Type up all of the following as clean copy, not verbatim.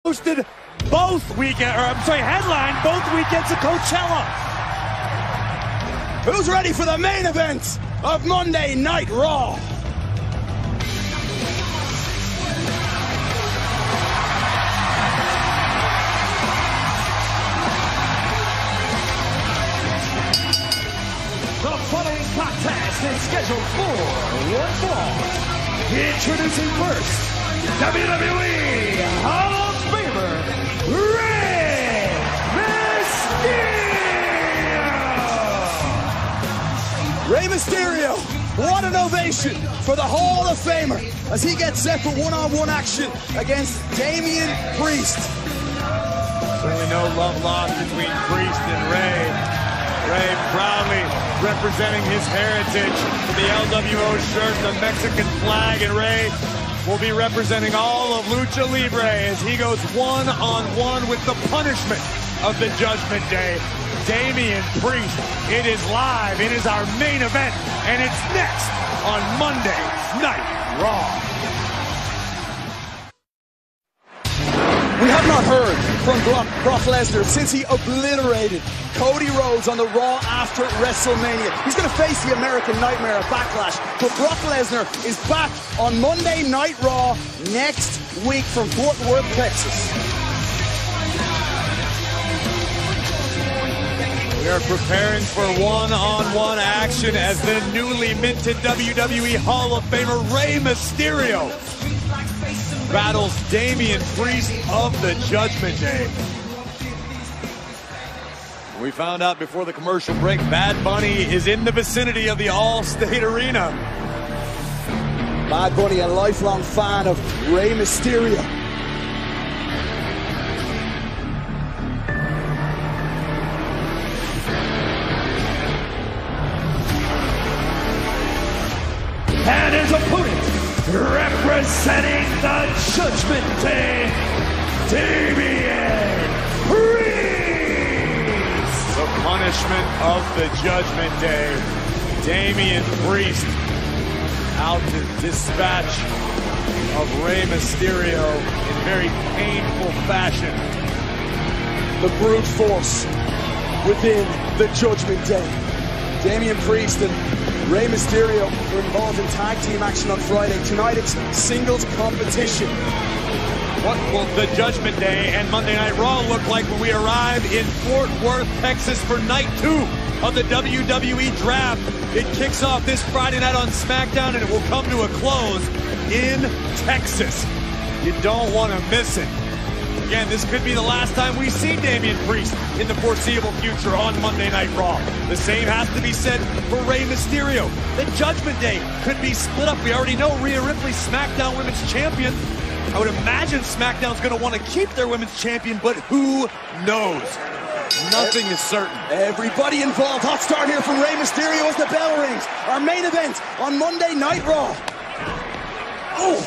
Hosted headlined both weekends at Coachella. Who's ready for the main event of Monday Night Raw? The following contest is scheduled for one fall. Introducing first, WWE Hall of Famer, Rey Mysterio! Rey Mysterio, what an ovation for the Hall of Famer as he gets set for one-on-one action against Damian Priest. Certainly no love lost between Priest and Rey. Rey proudly representing his heritage with the LWO shirt, the Mexican flag, and Rey will be representing all of Lucha Libre as he goes one-on-one with the punishment of the Judgment Day, Damian Priest. It is live, it is our main event, and it's next on Monday Night Raw. We have not heard from Brock Lesnar since he obliterated Cody Rhodes on the Raw after WrestleMania. He's going to face the American Nightmare at Backlash, but Brock Lesnar is back on Monday Night Raw next week from Fort Worth, Texas. We are preparing for one-on-one action as the newly minted WWE Hall of Famer Rey Mysterio battles Damian Priest of the Judgment Day. We found out before the commercial break, Bad Bunny is in the vicinity of the All-State Arena. Bad Bunny, a lifelong fan of Rey Mysterio. And his opponent, representing the Judgment Day, Damian Priest! The punishment of the Judgment Day, Damian Priest out to dispatch of Rey Mysterio in very painful fashion. The brute force within the Judgment Day. Damian Priest and Rey Mysterio were involved in tag team action on Friday. Tonight it's singles competition. What will the Judgment Day and Monday Night Raw look like when we arrive in Fort Worth, Texas for night 2 of the WWE Draft? It kicks off this Friday night on SmackDown and it will come to a close in Texas. You don't want to miss it. Again, this could be the last time we see Damian Priest in the foreseeable future on Monday Night Raw. The same has to be said for Rey Mysterio. The Judgment Day could be split up. We already know Rhea Ripley, SmackDown Women's Champion. I would imagine SmackDown's going to want to keep their Women's Champion, but who knows? Nothing is certain. Everybody involved. Hot start here from Rey Mysterio as the bell rings. Our main event on Monday Night Raw. Oh!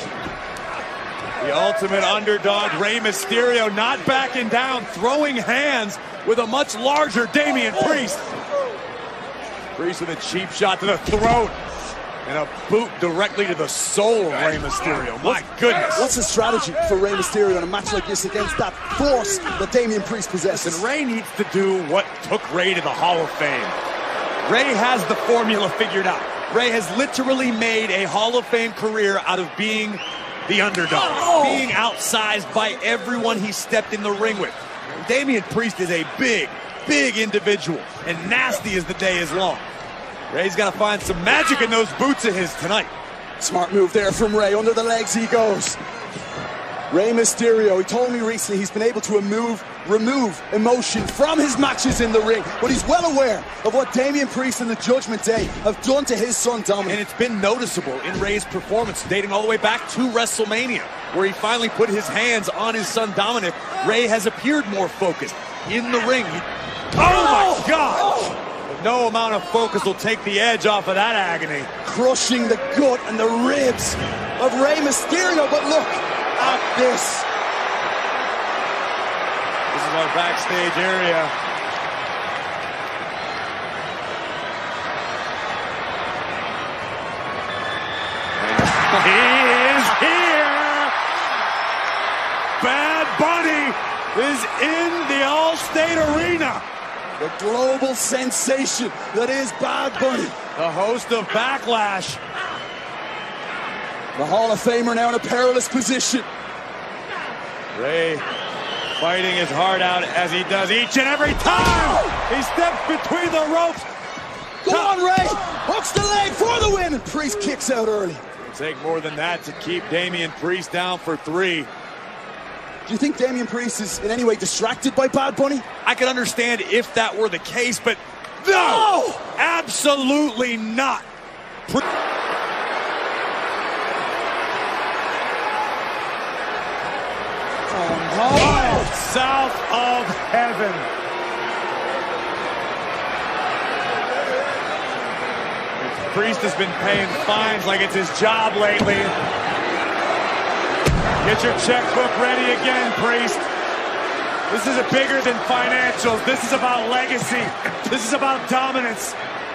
The ultimate underdog, Rey Mysterio, not backing down, throwing hands with a much larger Damian Priest. Priest with a cheap shot to the throat and a boot directly to the soul of Rey Mysterio. My goodness. What's the strategy for Rey Mysterio in a match like this against that force that Damian Priest possesses? And Rey needs to do what took Rey to the Hall of Fame. Rey has the formula figured out. Rey has literally made a Hall of Fame career out of being the underdog, being outsized by everyone he stepped in the ring with. Damian Priest is a big, big individual, and nasty as the day is long. Rey's got to find some magic in those boots of his tonight. Smart move there from Rey. Under the legs he goes. Rey Mysterio, he told me recently he's been able to remove emotion from his matches in the ring, but he's well aware of what Damian Priest and the Judgment Day have done to his son Dominic. And it's been noticeable in Rey's performance, dating all the way back to WrestleMania, where he finally put his hands on his son Dominic. Rey has appeared more focused in the ring. Oh my God! No amount of focus will take the edge off of that agony. Crushing the gut and the ribs of Rey Mysterio, but look at this. This is our backstage area. He is here! Bad Bunny is in the All-State Arena. The global sensation that is Bad Bunny. The host of Backlash. The Hall of Famer now in a perilous position. Ray fighting his heart out as he does each and every time. He steps between the ropes. Go on, Ray. Hooks the leg for the win. And Priest kicks out early. It'll take more than that to keep Damian Priest down for 3. Do you think Damian Priest is in any way distracted by Bad Bunny? I could understand if that were the case, but no! Absolutely not. Oh, south of heaven. Priest has been paying fines like it's his job lately. Get your checkbook ready again, Priest. This is bigger than financials. This is about legacy. This is about dominance.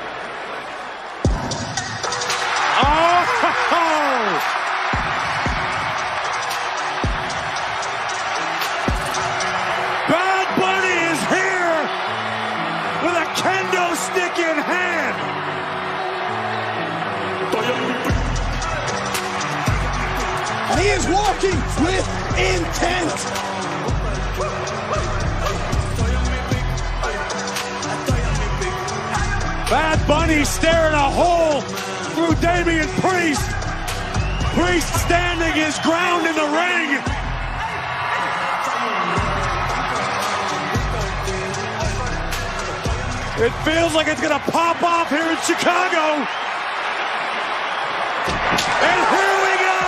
Oh! Bad Bunny is here with a kendo stick in hand. And he is walking with intent. Bad Bunny staring a hole through Damian Priest. Priest standing his ground in the ring. It feels like it's gonna pop off here in Chicago. And here we go.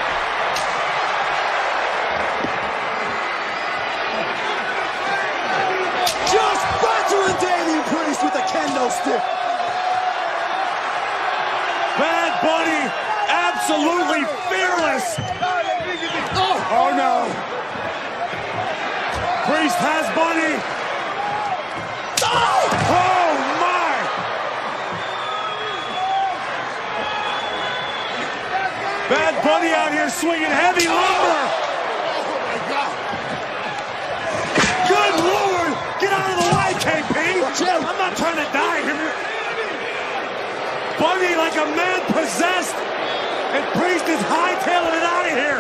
Just battering Damian Priest with a kendo stick. Bad Bunny, absolutely fearless. Oh no. Priest has Bunny. Oh my. Bad Bunny out here swinging heavy lumber. Good Lord. Get out of the way, KP. I'm not trying to die here. Bunny like a man possessed, and Priest is hightailing it out of here.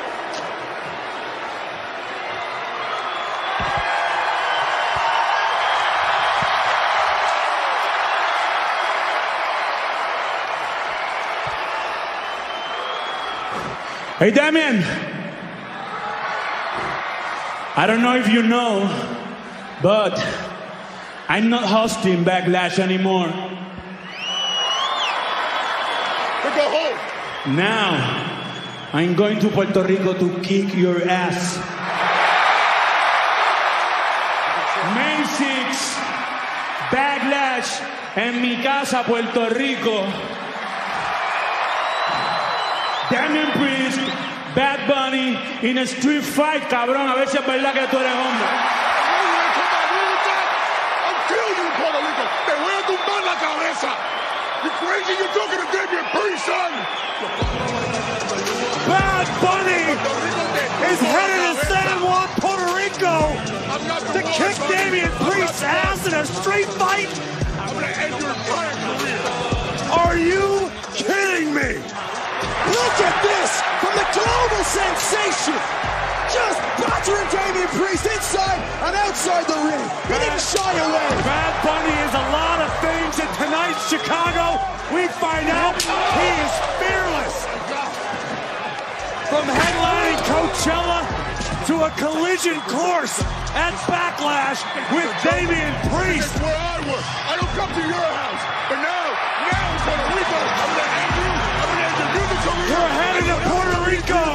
Hey, Damian. I don't know if you know, but I'm not hosting Backlash anymore. Go home. Now, I'm going to Puerto Rico to kick your ass. May 6, Backlash en mi casa, Puerto Rico. Damian Priest, Bad Bunny, in a street fight, cabrón. A ver si es verdad que tú eres hombre. I'll kill you, Puerto Rico. Te voy a tumbar la cabeza. You crazy? You're talking to Damian Priest, son. Bad Bunny is headed to San Juan, Puerto Rico to kick Damian Priest's ass in a street fight. I'm going to end your entire career. Are you kidding me? Look at this from the global sensation. Just battering Damian Priest inside and outside the ring. He didn't shy away. Bad Bunny is a lot of things in tonight's Chicago. We find out he is fearless. From headlining Coachella to a collision course at Backlash with Damian Priest. That's where I work. I don't come to your house. But now in Puerto Rico, I'm going to end you. I'm going to end your music career. You're headed to Puerto Rico.